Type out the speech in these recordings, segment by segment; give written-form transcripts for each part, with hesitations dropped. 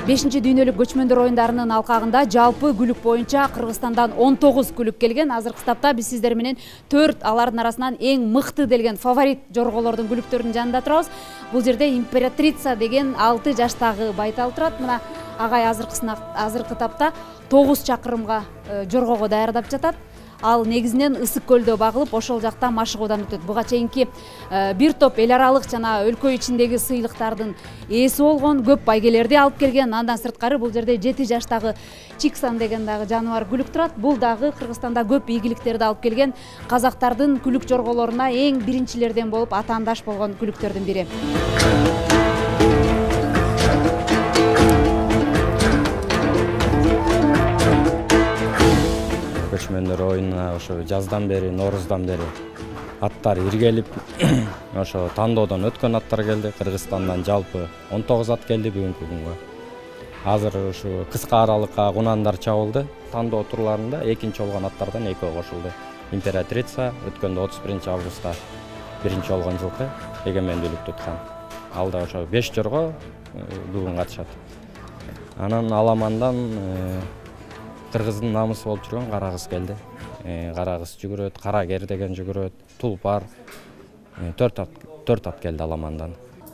5-ші дүйнөлүк көчмөндөр оюндарынын алкагында жалпы күлүк боюнча Кыргызстандан 19 күлүк келген. Азыркы тапта биз сиздер менен 4 алардын арасынан эң мыкты делген фаворит жорголордун күлүктөрүнүн жанында турабыз. Бул жерде императрица деген 6 жаштагы байтал турат. Мына агай азыркы тапта 9 чакырымга жоргого даярдап жатат. Ал негизинен Ысык көлдө багылып, ошол жакта машыгуудан өтөт. Буга чейинки бир топ эл аралык жана өлкө ичиндеги сыйлыктардын ээси болгон, көп байгелерди алып келген. Андан сырткары бул жерде 7 жаштагы Чиксан деген дагы жаныбар күлүк турат. Бул дагы Кыргызстанда көп ийгиликтерди алып келген, казактардын күлүк жорголоруна эң биринчилерден болуп атаандаш болгон күлүктөрдүн бири. Көчмөндөр оюнуна ошо жаздан бери, Нооруздан бери аттар иргелип, ошо тандоодон өткөн аттар келди. Кыргызстандан жалпы 19 ат келди бүгүнкү күнгө. Азыр ушу кыска аралыкка кунандар чабылды. Тандоо турларында экинчи болгон аттардан экөө кошулду. Императрица өткөндө 31 августта биринчи болгон жылкы эгемендүүлүк туткан. Алда ошо 5 жорго бүгүн катышат. Анан аламандан Кыргыздын намысы болуп жүргөн кара кыз келди. Кара кыз жүгүрөт, кара кер деген жүгүрөт, тулпар. 4 ат келди аламандан.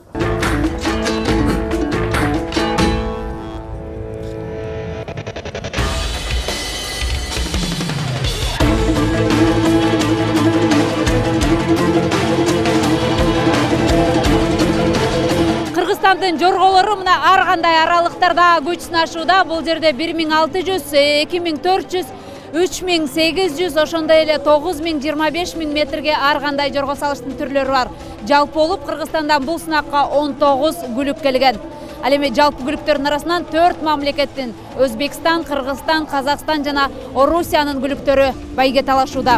Кыргызстандын жорголору мына ар кандай аралыктарда күч сынашууда. Бул жерде 1600, 2400, 3800, ошондой эле 9000, 25000 метрге ар кандай жорго салыштын түрлөрү бар. Жалпы болуп Кыргызстандан бул сынакка 19 күлүк келген. Ал эми жалпы күлүктөрдүн арасынан 4 мамлекеттин Өзбекстан, Кыргызстан, Казакстан жана Орусиянын күлүктөрү байге талашууда.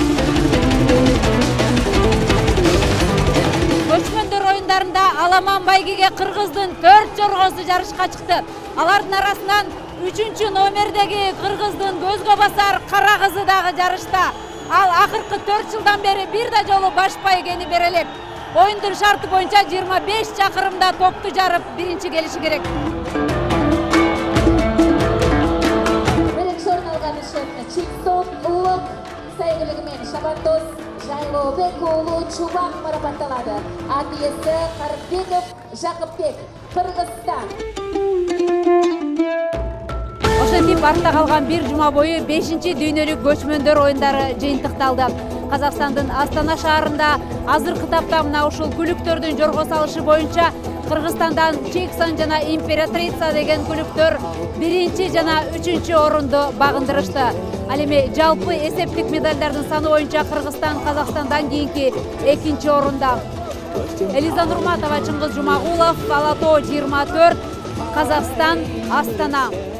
Көчмөндөр оюндарында аламан байгеге Кыргыздын 4 жоргосу жарышка чыкты. Алардын арасынан 3-чү номердеги Кыргыздын көзгө басар кара кызы дагы жарышта. Ал акыркы 4 жылдан бери бир да жолу баш байгени берелеп. Оюндун шарты боюнча 25 чакырымда топту жарып биринчи келиши керек. Биринчи орун алган үчүн Чиксон улук сайгылыгы менен Шабандоз Жайлообек уулу Чубак марапатталады. Ат ээси Карыбеков Жакыпбек, Кыргызстан. Ошентип артта калган бир жума бою 5-ші дүйнөлүк көчмөндөр оюндары жыйынтыкталды. Казакстандын Астана шаарында азыркы тапта мына ушул күлүктөрдүн жорго салышы боюнча Кыргызстандан Чиксан жана Императрица деген күлүктөр 1 жана 3 орунду багындырышты. Ал эми жалпы эсептик медалдардын саны боюнча Кыргызстан Казакстандан кийинки 2 орунда. Элиза Нурматова, Чыңгыз Жумагулов, Ала Тоо 24, Казакстан, Астана.